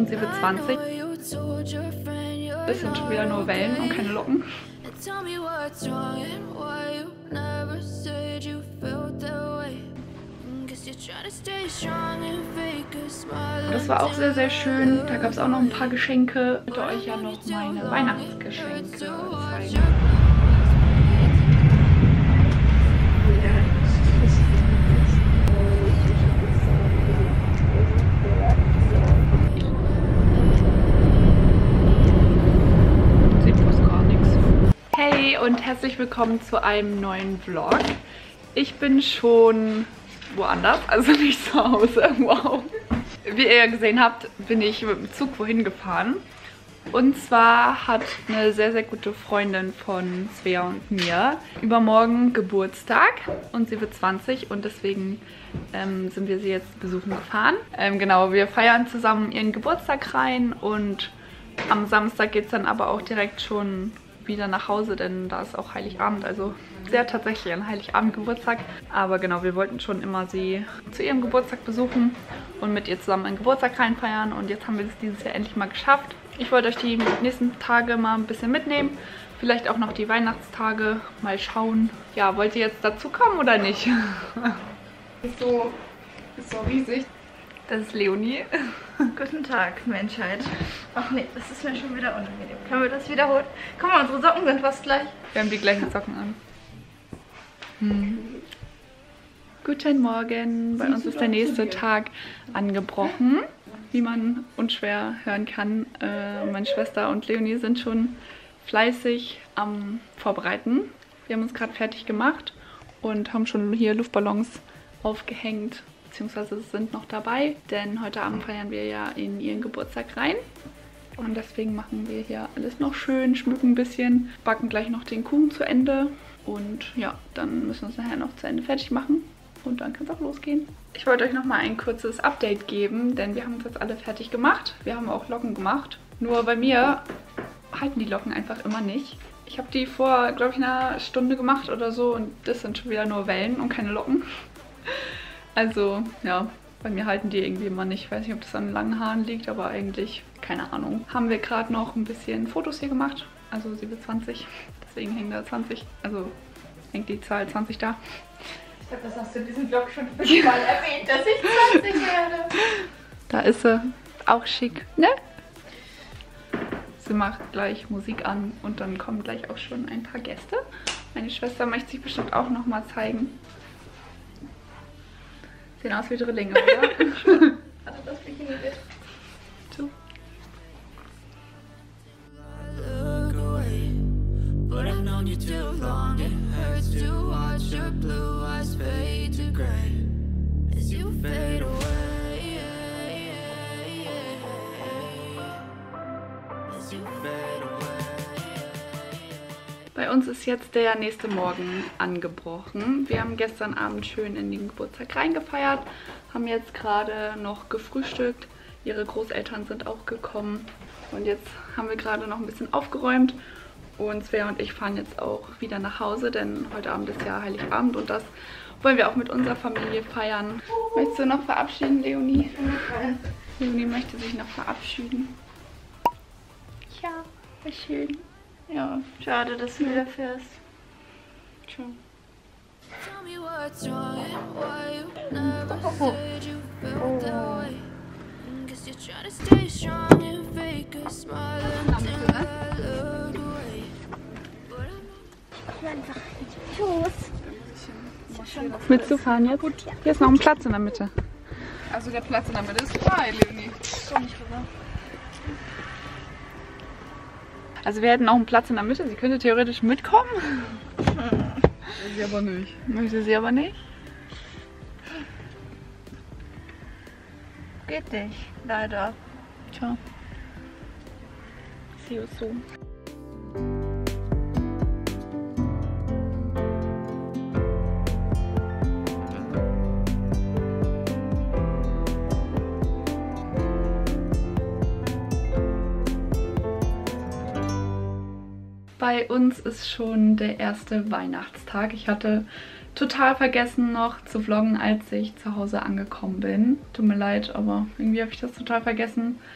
und sie wird 20. Das sind schon wieder nur Wellen und keine Locken. Das war auch sehr, sehr schön. Da gab es auch noch ein paar Geschenke. Ich wollte euch ja noch meine Weihnachtsgeschenke zeigen. Hey und herzlich willkommen zu einem neuen Vlog. Ich bin schon woanders, also nicht zu Hause. Wow. Wie ihr ja gesehen habt, bin ich mit dem Zug wohin gefahren. Und zwar hat eine sehr, sehr gute Freundin von Svea und mir übermorgen Geburtstag und sie wird 20 und deswegen sind wir sie jetzt besuchen gefahren. Genau, wir feiern zusammen ihren Geburtstag rein und am Samstag geht es dann aber auch direkt schon wieder nach Hause, denn da ist auch Heiligabend, also sehr tatsächlich ein Heiligabend-Geburtstag. Aber genau, wir wollten schon immer sie zu ihrem Geburtstag besuchen und mit ihr zusammen einen Geburtstag reinfeiern und jetzt haben wir es dieses Jahr endlich mal geschafft. Ich wollte euch die nächsten Tage mal ein bisschen mitnehmen, vielleicht auch noch die Weihnachtstage, mal schauen. Ja, wollt ihr jetzt dazu kommen oder nicht? Ist so riesig. Das ist Leonie. Guten Tag, Menschheit. Ach nee, das ist mir schon wieder unangenehm. Können wir das wiederholen? Guck mal, unsere Socken sind fast gleich. Wir haben die gleichen Socken an. Guten Morgen. Bei uns ist der nächste Tag angebrochen. Wie man unschwer hören kann, meine Schwester und Leonie sind schon fleißig am Vorbereiten. Wir haben uns gerade fertig gemacht und haben schon hier Luftballons aufgehängt. Beziehungsweise sind noch dabei, denn heute Abend feiern wir ja in ihren Geburtstag rein. Und deswegen machen wir hier alles noch schön, schmücken ein bisschen, backen gleich noch den Kuchen zu Ende. Und ja, dann müssen wir uns nachher noch zu Ende fertig machen. Und dann kann es auch losgehen. Ich wollte euch noch mal ein kurzes Update geben, denn wir haben uns jetzt alle fertig gemacht. Wir haben auch Locken gemacht. Nur bei mir halten die Locken einfach immer nicht. Ich habe die vor, glaube ich, einer Stunde gemacht oder so und das sind schon wieder nur Wellen und keine Locken. Also, ja, bei mir halten die irgendwie immer nicht. Ich weiß nicht, ob das an langen Haaren liegt, aber eigentlich, keine Ahnung. Haben wir gerade noch ein bisschen Fotos hier gemacht. Also sie wird 20, deswegen hängt da 20. Also hängt die Zahl 20 da. Ich glaube, das hast du in diesem Vlog schon fünfmal erwähnt, dass ich 20 werde. Da ist sie. Auch schick, ne? Sie macht gleich Musik an und dann kommen gleich auch schon ein paar Gäste. Meine Schwester möchte sich bestimmt auch noch mal zeigen. Sehen aus wie Drillinge, oder? Also das Bikini wird. So. Bei uns ist jetzt der nächste Morgen angebrochen. Wir haben gestern Abend schön in den Geburtstag reingefeiert, haben jetzt gerade noch gefrühstückt. Ihre Großeltern sind auch gekommen und jetzt haben wir gerade noch ein bisschen aufgeräumt. Und Svea und ich fahren jetzt auch wieder nach Hause, denn heute Abend ist ja Heiligabend und das wollen wir auch mit unserer Familie feiern. Möchtest du noch verabschieden, Leonie? Leonie möchte sich noch verabschieden. Ja, war schön. Ja, schade, dass du wieder fährst. Schon. Willst du fahren jetzt? Gut. Hier ist noch ein Platz in der Mitte. Also der Platz in der Mitte ist frei, Leonie. Komm nicht rüber. Also wir hätten auch einen Platz in der Mitte. Sie könnte theoretisch mitkommen. Will sie aber nicht. Möchte sie aber nicht. Geht nicht, leider. Tja. See you soon. Bei uns ist schon der erste Weihnachtstag. Ich hatte total vergessen noch zu vloggen, als ich zu Hause angekommen bin. Tut mir leid, aber irgendwie habe ich das total vergessen.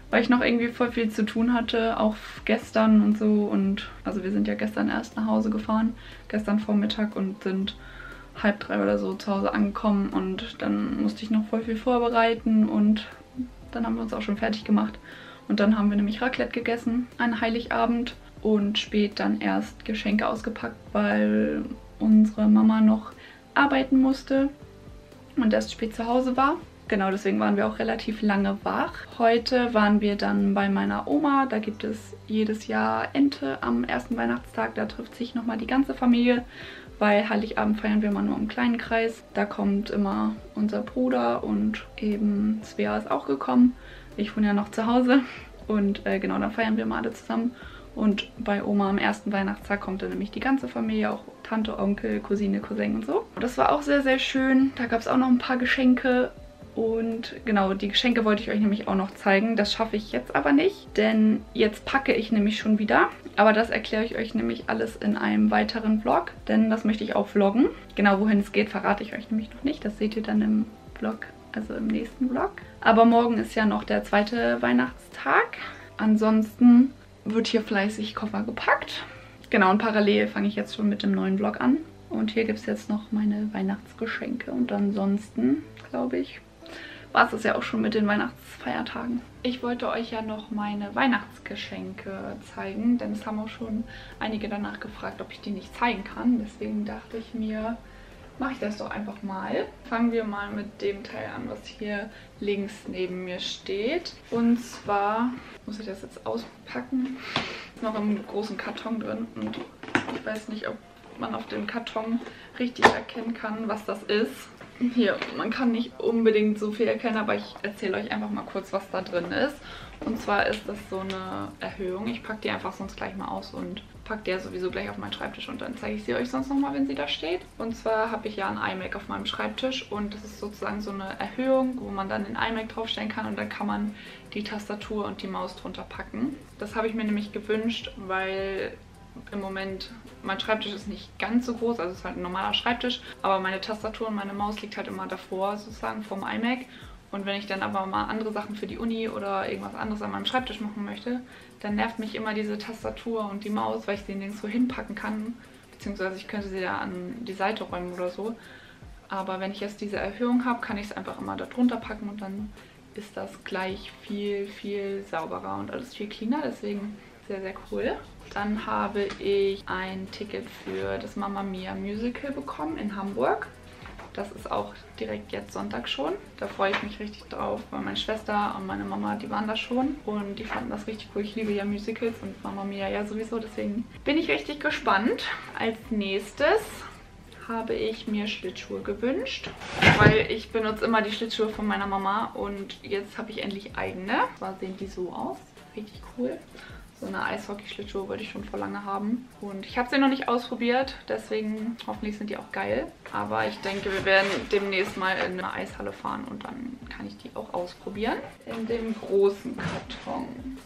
weil ich noch irgendwie voll viel zu tun hatte, auch gestern und so. Und also wir sind ja gestern erst nach Hause gefahren, gestern Vormittag, und sind 2:30 oder so zu Hause angekommen. Und dann musste ich noch voll viel vorbereiten und dann haben wir uns auch schon fertig gemacht. Und dann haben wir nämlich Raclette gegessen an Heiligabend und spät dann erst Geschenke ausgepackt, weil unsere Mama noch arbeiten musste und erst spät zu Hause war. Genau, deswegen waren wir auch relativ lange wach. Heute waren wir dann bei meiner Oma. Da gibt es jedes Jahr Ente am ersten Weihnachtstag. Da trifft sich nochmal die ganze Familie, weil Heiligabend feiern wir immer nur im kleinen Kreis. Da kommt immer unser Bruder und eben Svea ist auch gekommen. Ich wohne ja noch zu Hause und genau, dann feiern wir mal alle zusammen. Und bei Oma am ersten Weihnachtstag kommt dann nämlich die ganze Familie, auch Tante, Onkel, Cousine, Cousin und so. Das war auch sehr, sehr schön. Da gab es auch noch ein paar Geschenke. Und genau, die Geschenke wollte ich euch nämlich auch noch zeigen. Das schaffe ich jetzt aber nicht, denn jetzt packe ich nämlich schon wieder. Aber das erkläre ich euch nämlich alles in einem weiteren Vlog, denn das möchte ich auch vloggen. Genau, wohin es geht, verrate ich euch nämlich noch nicht. Das seht ihr dann im Vlog, also im nächsten Vlog. Aber morgen ist ja noch der zweite Weihnachtstag. Ansonsten wird hier fleißig Koffer gepackt. Genau, und parallel fange ich jetzt schon mit dem neuen Vlog an. Und hier gibt es jetzt noch meine Weihnachtsgeschenke. Und ansonsten, glaube ich, war es ja auch schon mit den Weihnachtsfeiertagen. Ich wollte euch ja noch meine Weihnachtsgeschenke zeigen, denn es haben auch schon einige danach gefragt, ob ich die nicht zeigen kann. Deswegen dachte ich mir, mache ich das doch einfach mal. Fangen wir mal mit dem Teil an, was hier links neben mir steht. Und zwar muss ich das jetzt auspacken. Ist noch im großen Karton drin und ich weiß nicht, ob man auf dem Karton richtig erkennen kann, was das ist. Hier, man kann nicht unbedingt so viel erkennen, aber ich erzähle euch einfach mal kurz, was da drin ist. Und zwar ist das so eine Erhöhung. Ich packe die einfach sonst gleich mal aus und packe die ja sowieso gleich auf meinen Schreibtisch und dann zeige ich sie euch sonst nochmal, wenn sie da steht. Und zwar habe ich ja ein iMac auf meinem Schreibtisch und das ist sozusagen so eine Erhöhung, wo man dann den iMac draufstellen kann und dann kann man die Tastatur und die Maus drunter packen. Das habe ich mir nämlich gewünscht, weil im Moment mein Schreibtisch ist nicht ganz so groß, also es ist halt ein normaler Schreibtisch, aber meine Tastatur und meine Maus liegt halt immer davor, sozusagen vom iMac. Und wenn ich dann aber mal andere Sachen für die Uni oder irgendwas anderes an meinem Schreibtisch machen möchte, dann nervt mich immer diese Tastatur und die Maus, weil ich sie nirgendwo hinpacken kann, beziehungsweise ich könnte sie da an die Seite räumen oder so. Aber wenn ich jetzt diese Erhöhung habe, kann ich es einfach immer da drunter packen und dann ist das gleich viel, viel sauberer und alles viel cleaner, deswegen sehr, sehr cool. Dann habe ich ein Ticket für das Mamma Mia Musical bekommen in Hamburg. Das ist auch direkt jetzt Sonntag schon. Da freue ich mich richtig drauf, weil meine Schwester und meine Mama, die waren da schon und die fanden das richtig cool. Ich liebe ja Musicals und Mamma Mia ja sowieso, deswegen bin ich richtig gespannt. Als nächstes habe ich mir Schlittschuhe gewünscht, weil ich benutze immer die Schlittschuhe von meiner Mama und jetzt habe ich endlich eigene. Zwar sehen die so aus, richtig cool. So eine Eishockey-Schlittschuhe wollte ich schon vor lange haben. Und ich habe sie noch nicht ausprobiert, deswegen hoffentlich sind die auch geil. Aber ich denke, wir werden demnächst mal in eine Eishalle fahren und dann kann ich die auch ausprobieren. In dem großen Karton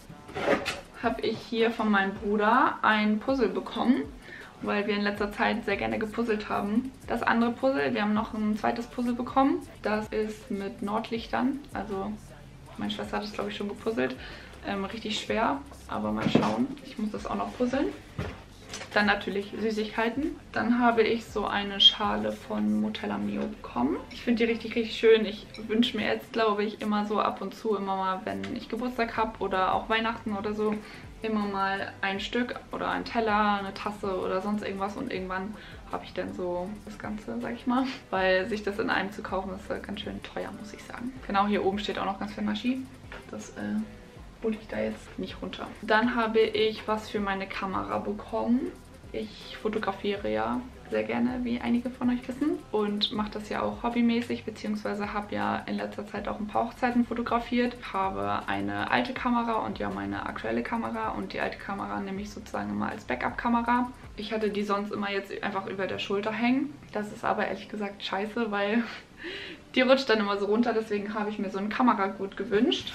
habe ich hier von meinem Bruder ein Puzzle bekommen, weil wir in letzter Zeit sehr gerne gepuzzelt haben. Das andere Puzzle, wir haben noch ein zweites Puzzle bekommen. Das ist mit Nordlichtern, also meine Schwester hat es, glaube ich, schon gepuzzelt. Richtig schwer, aber mal schauen. Ich muss das auch noch puzzeln. Dann natürlich Süßigkeiten. Dann habe ich so eine Schale von Mottella Mio bekommen. Ich finde die richtig, richtig schön. Ich wünsche mir jetzt, glaube ich, immer so ab und zu, immer mal, wenn ich Geburtstag habe oder auch Weihnachten oder so, immer mal ein Stück oder ein Teller, eine Tasse oder sonst irgendwas. Und irgendwann habe ich dann so das Ganze, sag ich mal. Weil sich das in einem zu kaufen, ist ganz schön teuer, muss ich sagen. Genau, hier oben steht auch noch ganz viel Maschi. Das hole ich da jetzt nicht runter. Dann habe ich was für meine Kamera bekommen. Ich fotografiere ja sehr gerne, wie einige von euch wissen. Und mache das ja auch hobbymäßig, beziehungsweise habe ja in letzter Zeit auch ein paar Hochzeiten fotografiert. Habe eine alte Kamera und ja meine aktuelle Kamera. Und die alte Kamera nehme ich sozusagen immer als Backup-Kamera. Ich hatte die sonst immer jetzt einfach über der Schulter hängen. Das ist aber ehrlich gesagt scheiße, weil die rutscht dann immer so runter. Deswegen habe ich mir so einen Kameragurt gewünscht.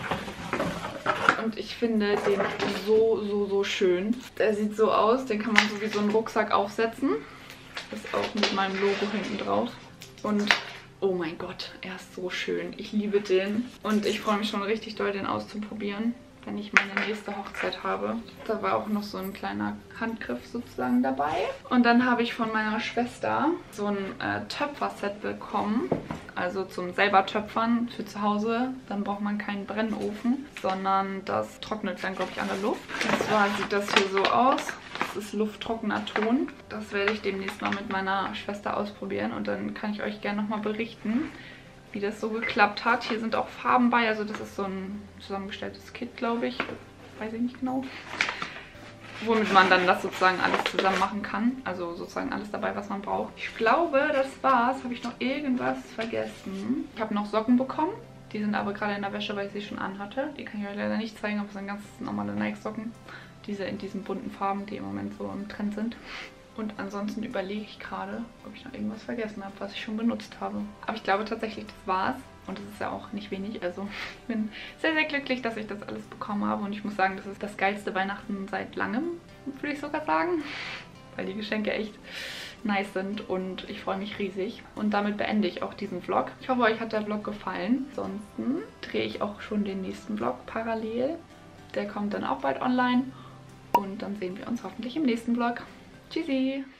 Und ich finde den so schön. Der sieht so aus, den kann man so wie so einen Rucksack aufsetzen. Ist auch mit meinem Logo hinten drauf. Und Oh mein Gott, er ist so schön. Ich liebe den. Und ich freue mich schon richtig doll, den auszuprobieren, wenn ich meine nächste Hochzeit habe. Da war auch noch so ein kleiner Handgriff sozusagen dabei. Und dann habe ich von meiner Schwester so ein Töpferset bekommen. Also zum selber töpfern für zu Hause. Dann braucht man keinen Brennofen, sondern das trocknet dann, glaube ich, an der Luft. Und zwar sieht das hier so aus. Das ist lufttrockener Ton. Das werde ich demnächst mal mit meiner Schwester ausprobieren. Und dann kann ich euch gerne nochmal berichten, wie das so geklappt hat. Hier sind auch Farben bei. Also das ist so ein zusammengestelltes Kit, glaube ich. Weiß ich nicht genau. Womit man dann das sozusagen alles zusammen machen kann. Also sozusagen alles dabei, was man braucht. Ich glaube, das war's. Habe ich noch irgendwas vergessen? Ich habe noch Socken bekommen. Die sind aber gerade in der Wäsche, weil ich sie schon anhatte. Die kann ich euch leider nicht zeigen, aber es sind ganz normale Nike-Socken. Diese in diesen bunten Farben, die im Moment so im Trend sind. Und ansonsten überlege ich gerade, ob ich noch irgendwas vergessen habe, was ich schon benutzt habe. Aber ich glaube tatsächlich, das war's. Und das ist ja auch nicht wenig. Also ich bin sehr, sehr glücklich, dass ich das alles bekommen habe. Und ich muss sagen, das ist das geilste Weihnachten seit langem, würde ich sogar sagen. Weil die Geschenke echt nice sind und ich freue mich riesig. Und damit beende ich auch diesen Vlog. Ich hoffe, euch hat der Vlog gefallen. Ansonsten drehe ich auch schon den nächsten Vlog parallel. Der kommt dann auch bald online. Und dann sehen wir uns hoffentlich im nächsten Vlog. Tschüssi!